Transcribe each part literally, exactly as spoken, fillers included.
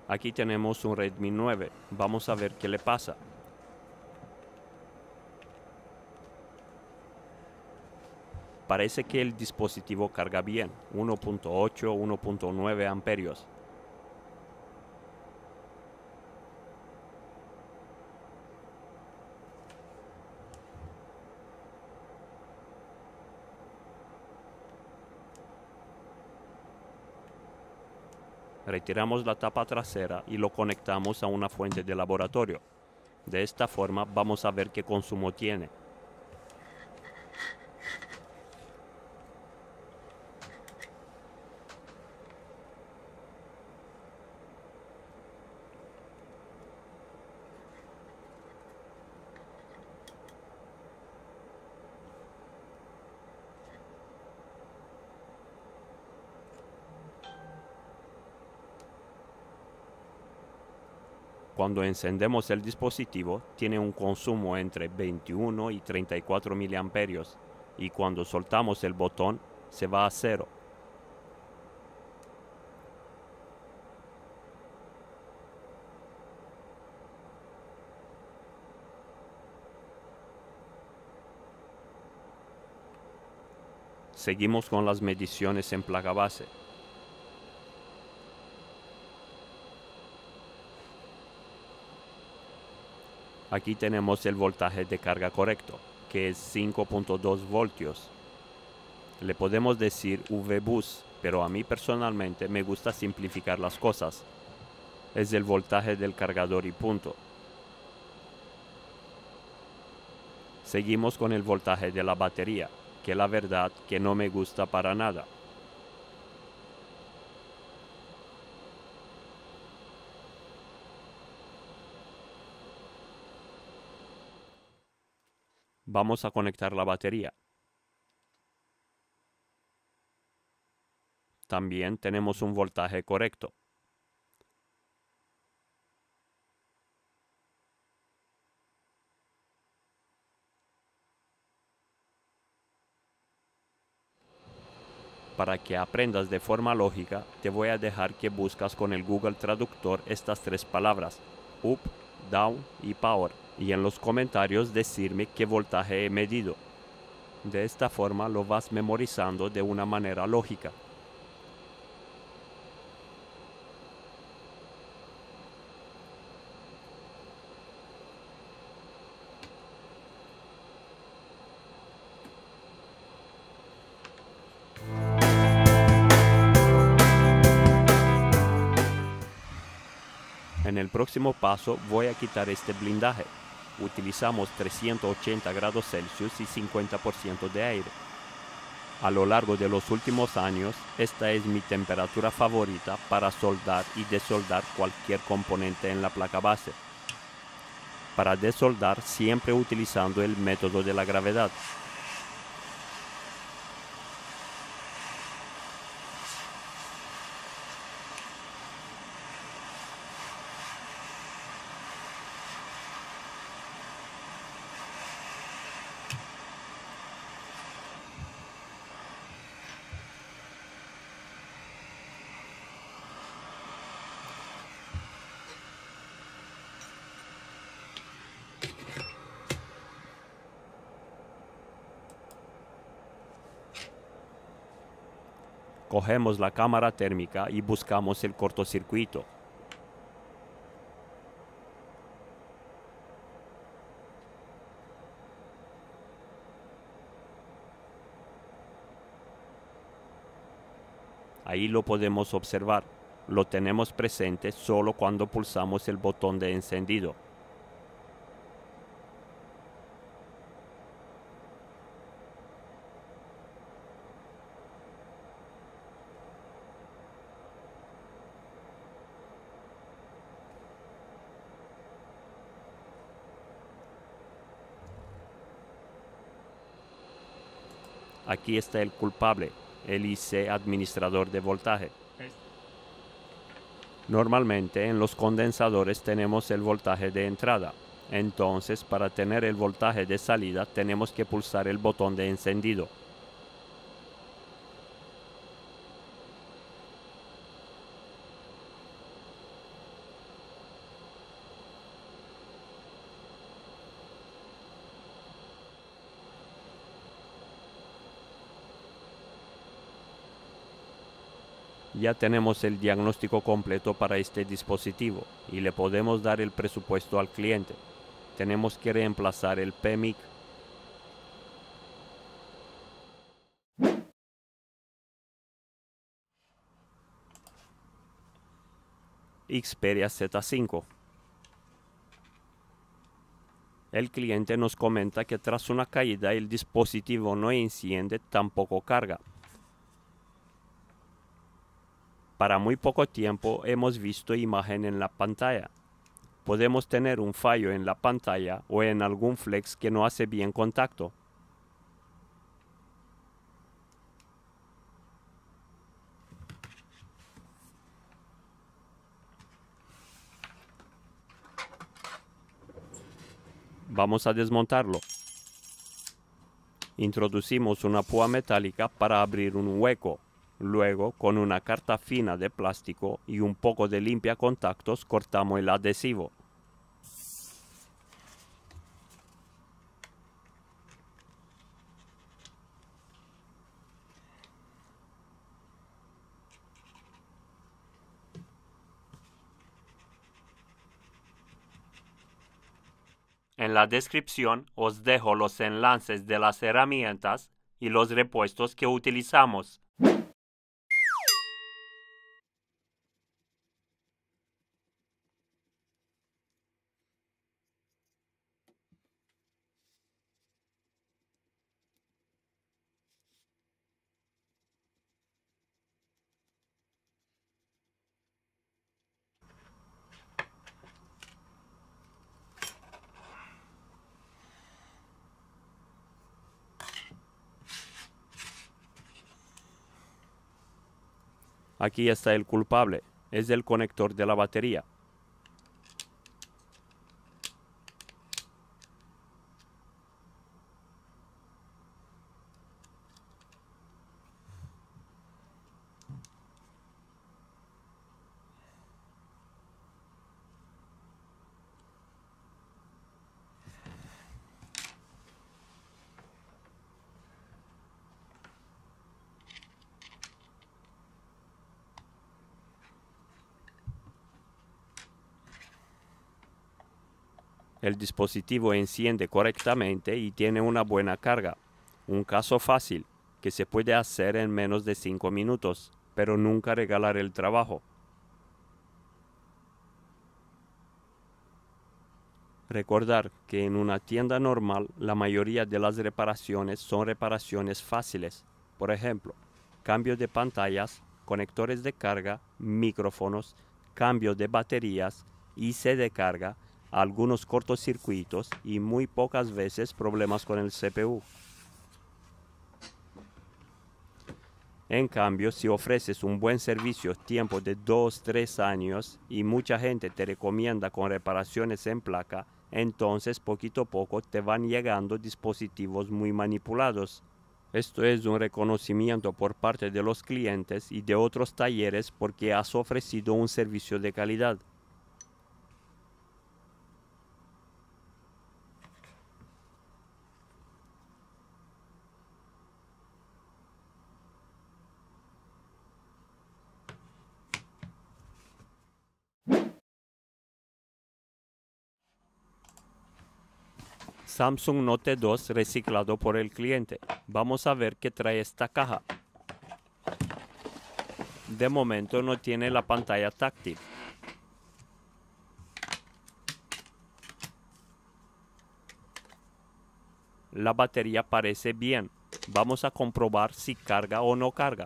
Aquí tenemos un Redmi nueve. Vamos a ver qué le pasa. Parece que el dispositivo carga bien, uno punto ocho, uno punto nueve amperios. Retiramos la tapa trasera y lo conectamos a una fuente de laboratorio. De esta forma vamos a ver qué consumo tiene. Cuando encendemos el dispositivo, tiene un consumo entre veintiuno y treinta y cuatro miliamperios, y cuando soltamos el botón, se va a cero. Seguimos con las mediciones en placa base. Aquí tenemos el voltaje de carga correcto, que es cinco punto dos voltios. Le podemos decir V-Bus, pero a mí personalmente me gusta simplificar las cosas. Es el voltaje del cargador y punto. Seguimos con el voltaje de la batería, que la verdad que no me gusta para nada. Vamos a conectar la batería. También tenemos un voltaje correcto. Para que aprendas de forma lógica, te voy a dejar que buscas con el Google Traductor estas tres palabras, up, down y power, y en los comentarios decirme qué voltaje he medido. De esta forma lo vas memorizando de una manera lógica. En el próximo paso voy a quitar este blindaje. Utilizamos trescientos ochenta grados Celsius y cincuenta por ciento de aire. A lo largo de los últimos años, esta es mi temperatura favorita para soldar y desoldar cualquier componente en la placa base. Para desoldar siempre utilizando el método de la gravedad. Cogemos la cámara térmica y buscamos el cortocircuito. Ahí lo podemos observar. Lo tenemos presente solo cuando pulsamos el botón de encendido. Aquí está el culpable, el I C administrador de voltaje. Normalmente en los condensadores tenemos el voltaje de entrada. Entonces, para tener el voltaje de salida tenemos que pulsar el botón de encendido. Ya tenemos el diagnóstico completo para este dispositivo y le podemos dar el presupuesto al cliente. Tenemos que reemplazar el P M I C. Xperia Z cinco. El cliente nos comenta que tras una caída el dispositivo no enciende, tampoco carga. Para muy poco tiempo hemos visto imagen en la pantalla. Podemos tener un fallo en la pantalla o en algún flex que no hace bien contacto. Vamos a desmontarlo. Introducimos una púa metálica para abrir un hueco. Luego, con una carta fina de plástico y un poco de limpia contactos, cortamos el adhesivo. En la descripción os dejo los enlaces de las herramientas y los repuestos que utilizamos. Aquí está el culpable, es el conector de la batería. El dispositivo enciende correctamente y tiene una buena carga. Un caso fácil, que se puede hacer en menos de cinco minutos, pero nunca regalar el trabajo. Recordar que en una tienda normal la mayoría de las reparaciones son reparaciones fáciles. Por ejemplo, cambio de pantallas, conectores de carga, micrófonos, cambio de baterías, I C de carga, algunos cortocircuitos y muy pocas veces problemas con el C P U. En cambio, si ofreces un buen servicio tiempo de dos tres años y mucha gente te recomienda con reparaciones en placa, entonces poquito a poco te van llegando dispositivos muy manipulados. Esto es un reconocimiento por parte de los clientes y de otros talleres porque has ofrecido un servicio de calidad. Samsung Note dos reciclado por el cliente. Vamos a ver qué trae esta caja. De momento no tiene la pantalla táctil. La batería parece bien. Vamos a comprobar si carga o no carga.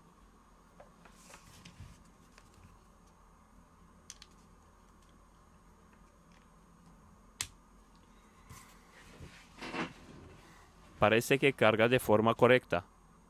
Parece que carga de forma correcta.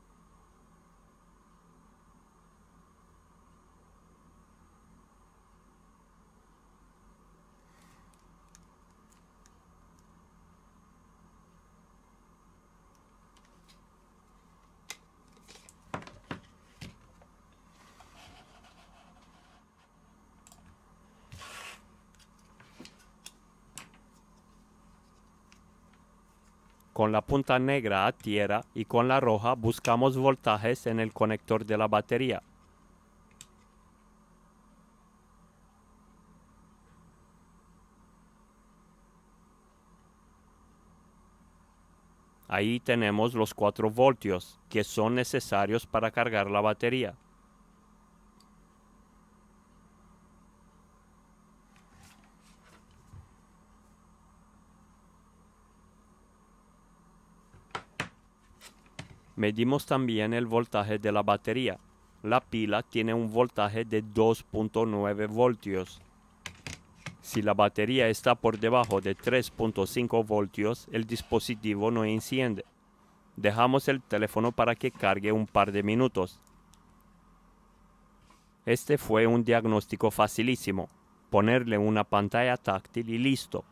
Con la punta negra a tierra y con la roja buscamos voltajes en el conector de la batería. Ahí tenemos los cuatro voltios que son necesarios para cargar la batería. Medimos también el voltaje de la batería. La pila tiene un voltaje de dos punto nueve voltios. Si la batería está por debajo de tres punto cinco voltios, el dispositivo no enciende. Dejamos el teléfono para que cargue un par de minutos. Este fue un diagnóstico facilísimo. Ponerle una pantalla táctil y listo.